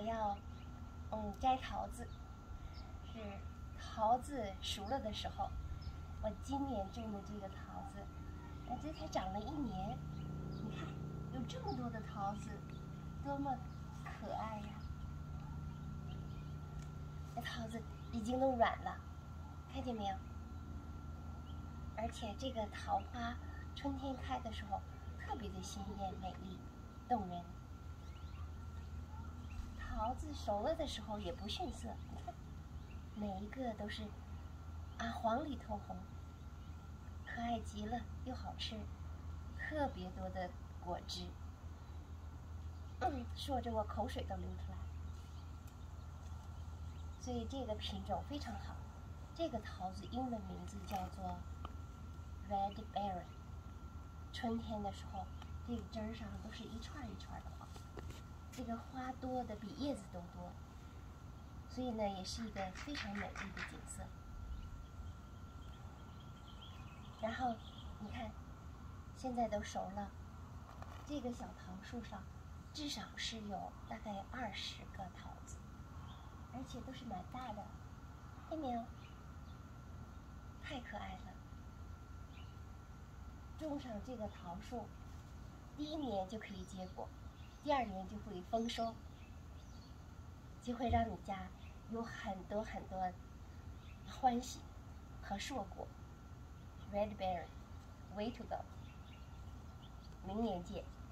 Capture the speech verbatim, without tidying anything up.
要嗯摘桃子，是桃子熟了的时候。我今年种的这个桃子，哎，这才长了一年，你看有这么多的桃子，多么可爱呀！那桃子已经都软了，看见没有？而且这个桃花春天开的时候特别的鲜艳美丽动人。桃子熟了的时候也不逊色，你看每一个都是啊黄里透红，可爱极了又好吃，特别多的果汁，嗯，说着我口水都流出来。所以这个品种非常好，这个桃子英文名字叫做 Red Berry。春天的时候，这个枝儿上都是一串一串的花，这个花多的比叶子都多，所以呢，也是一个非常美丽的景色。然后你看，现在都熟了，这个小桃树上至少是有大概二十个桃子，而且都是蛮大的，看见没有？太可爱了！种上这个桃树，第一年就可以结果，第二年就会丰收，就会让你家有很多很多欢喜和硕果。Red berry, way to go！明年见。